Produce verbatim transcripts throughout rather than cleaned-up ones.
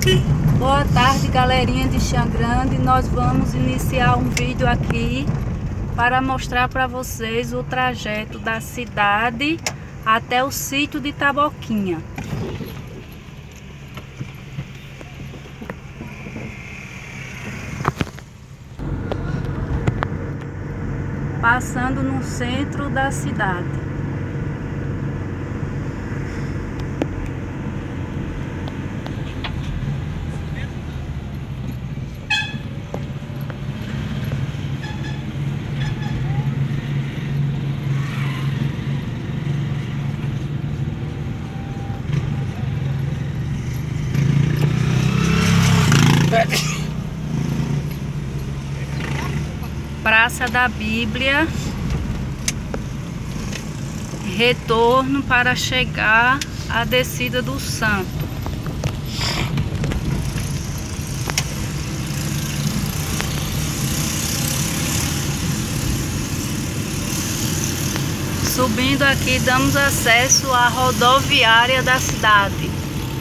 Boa tarde, galerinha de Xangrande. Nós vamos iniciar um vídeo aqui para mostrar para vocês o trajeto da cidade até o sítio de Taboquinha. Passando no centro da cidade. Praça da Bíblia, retorno para chegar à descida do Santo. Subindo aqui, damos acesso à rodoviária da cidade.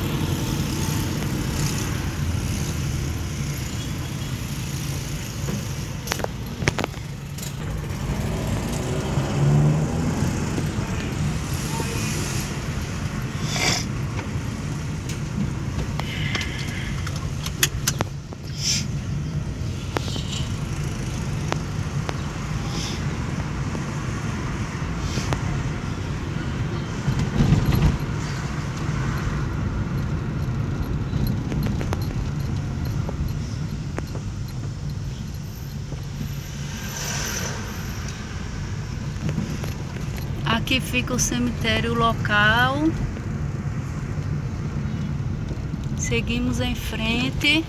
Aqui fica o cemitério local. Seguimos em frente.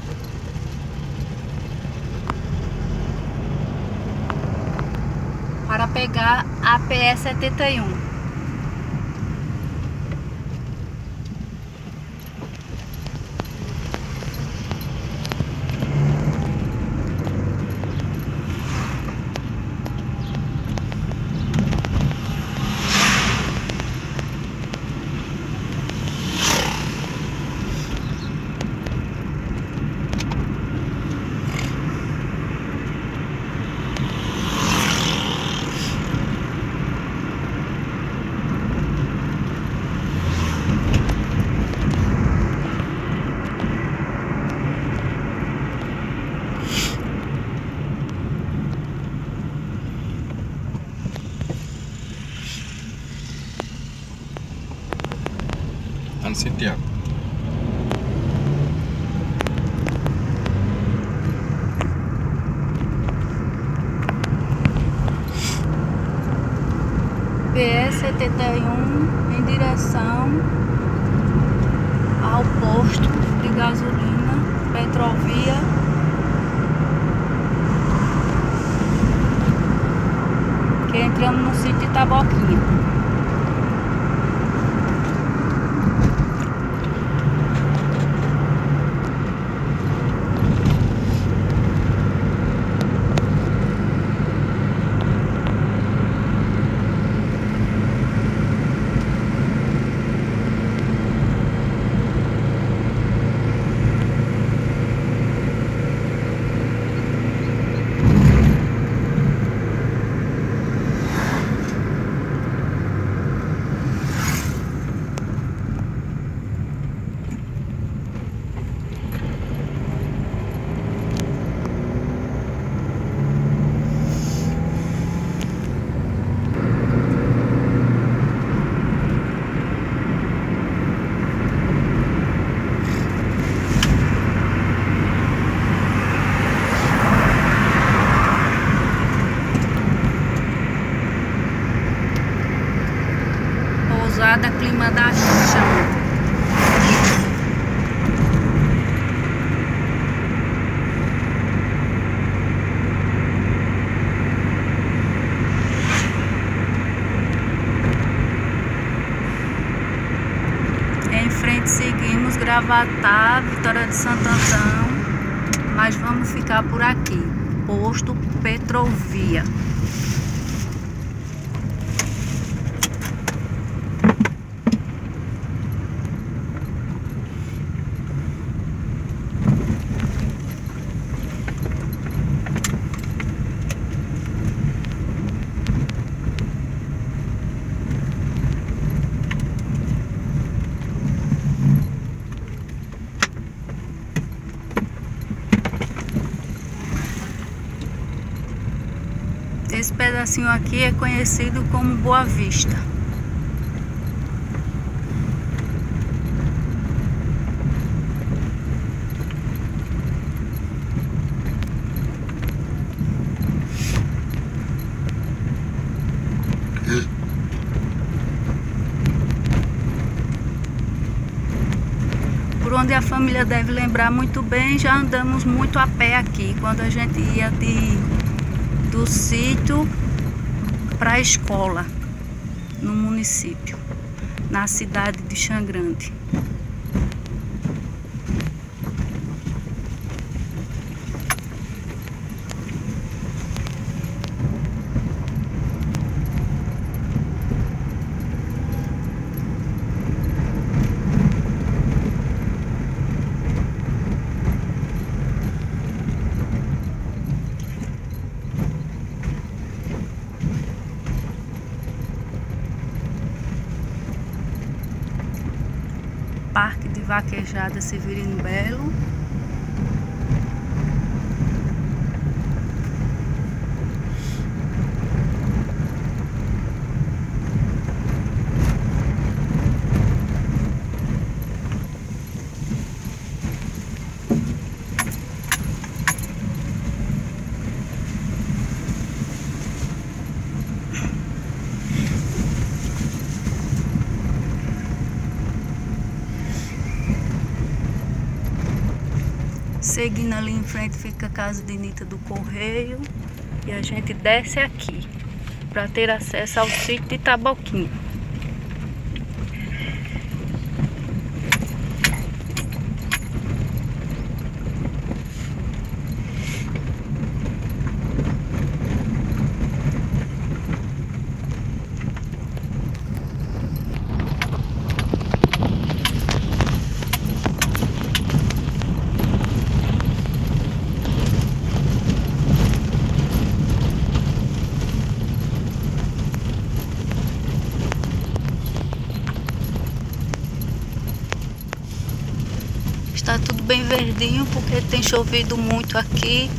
Para pegar a P E setenta e um. Santiago. P E setenta e um em direção ao posto de gasolina Petrovia. Que entramos no sítio de Taboquinha. Pousada Clima da Chão. Em frente seguimos Gravatá, Vitória de Santo Antão, mas vamos ficar por aqui. Posto Petrovia. Esse pedacinho aqui é conhecido como Boa Vista. Por onde a família deve lembrar muito bem, já andamos muito a pé aqui, quando a gente ia de, do sítio para a escola, no município, na cidade de Xangrande. Parque de Vaquejada Severino Belo. Seguindo ali em frente fica a casa de Nita do Correio. E a gente desce aqui para ter acesso ao sítio de Taboquinha. Está tudo bem verdinho porque tem chovido muito aqui.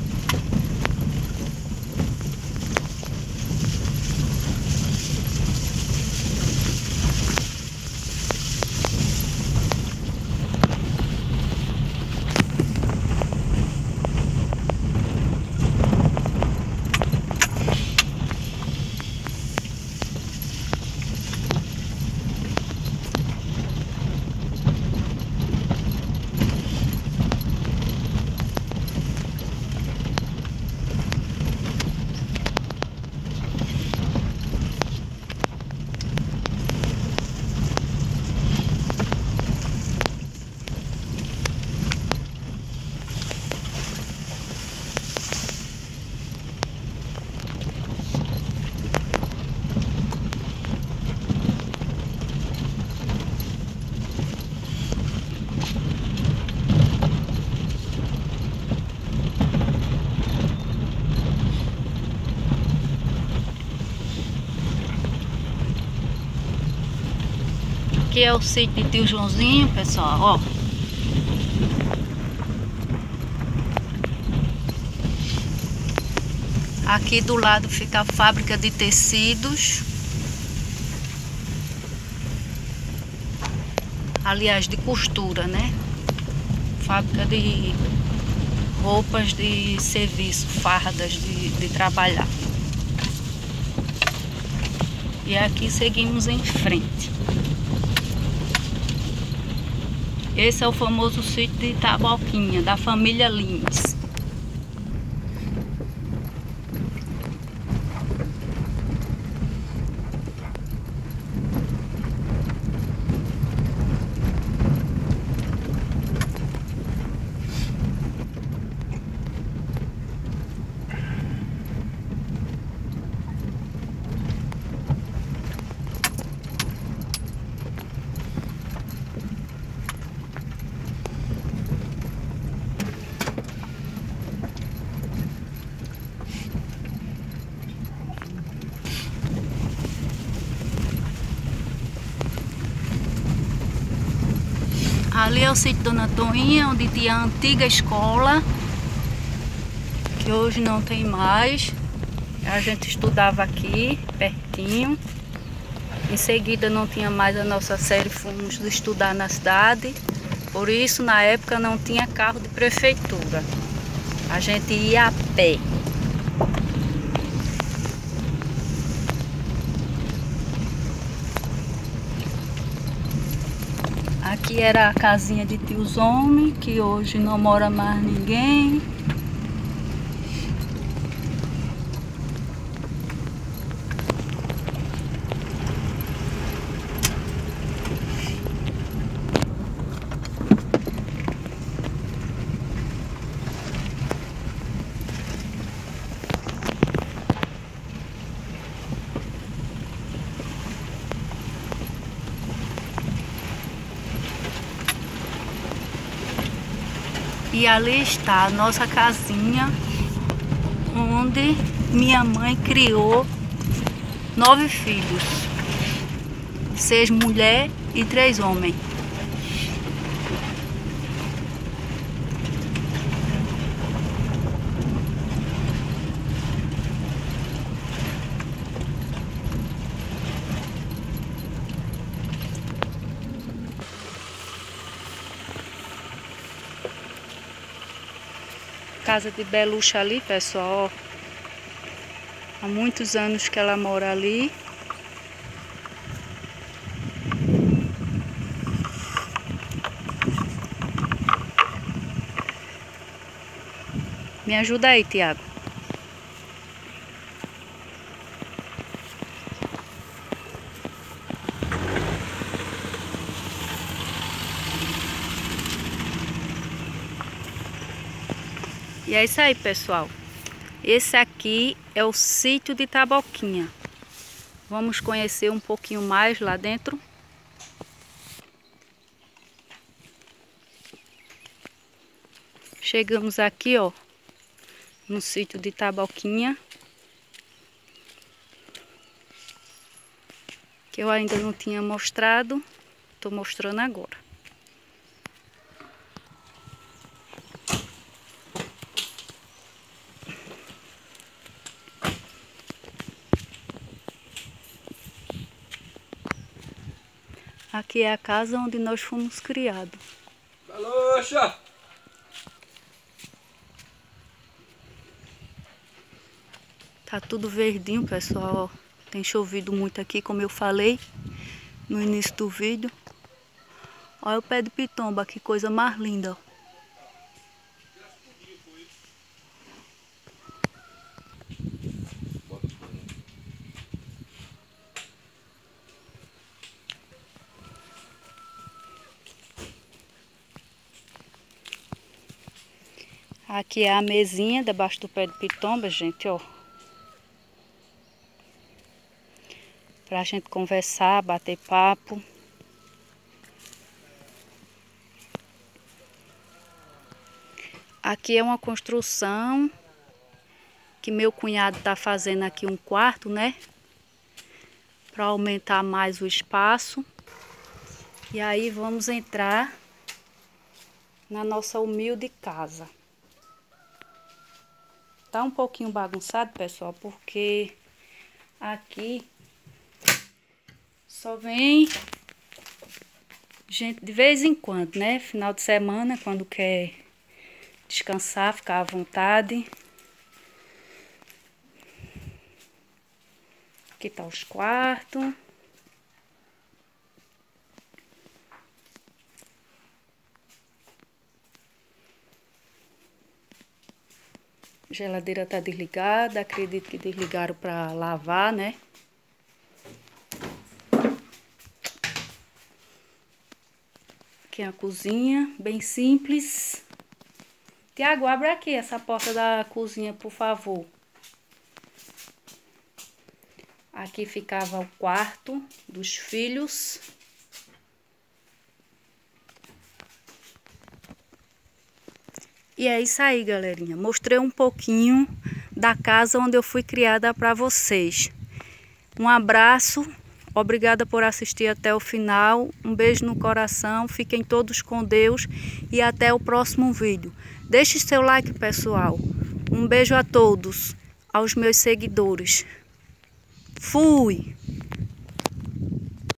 Aqui é o sítio de Tio Joãozinho, pessoal, ó. Aqui do lado fica a fábrica de tecidos. Aliás, de costura, né? Fábrica de roupas de serviço, fardas de, de trabalhar. E aqui seguimos em frente. Esse é o famoso sítio de Taboquinha, da família Lins. Ali é o sítio Dona Toinha, onde tinha a antiga escola, que hoje não tem mais. A gente estudava aqui, pertinho. Em seguida não tinha mais a nossa série, fomos estudar na cidade. Por isso, na época, não tinha carro de prefeitura. A gente ia a pé. Aqui era a casinha de tios homens, que hoje não mora mais ninguém. E ali está a nossa casinha, onde minha mãe criou nove filhos, seis mulheres e três homens. Casa de Belucha ali, pessoal, ó. Há muitos anos que ela mora ali. Me ajuda aí, Tiago. E é isso aí, pessoal. Esse aqui é o sítio de Taboquinha. Vamos conhecer um pouquinho mais lá dentro. Chegamos aqui, ó, no sítio de Taboquinha, que eu ainda não tinha mostrado. Tô mostrando agora. Aqui é a casa onde nós fomos criados. Belucha! Tá tudo verdinho, pessoal. Ó, tem chovido muito aqui, como eu falei no início do vídeo. Olha o pé de pitomba, que coisa mais linda, ó. Aqui é a mesinha debaixo do pé de pitomba, gente, ó. Pra gente conversar, bater papo. Aqui é uma construção que meu cunhado tá fazendo aqui um quarto, né? Pra aumentar mais o espaço. E aí vamos entrar na nossa humilde casa. Tá um pouquinho bagunçado, pessoal, porque aqui só vem gente de vez em quando, né? Final de semana, quando quer descansar, ficar à vontade. Aqui tá os quartos. A geladeira tá desligada, acredito que desligaram para lavar, né? Aqui é a cozinha, bem simples. Tiago, abre aqui essa porta da cozinha, por favor. Aqui ficava o quarto dos filhos. E é isso aí, galerinha. Mostrei um pouquinho da casa onde eu fui criada para vocês. Um abraço, obrigada por assistir até o final. Um beijo no coração, fiquem todos com Deus e até o próximo vídeo. Deixe seu like, pessoal. Um beijo a todos. aos meus seguidores. Fui!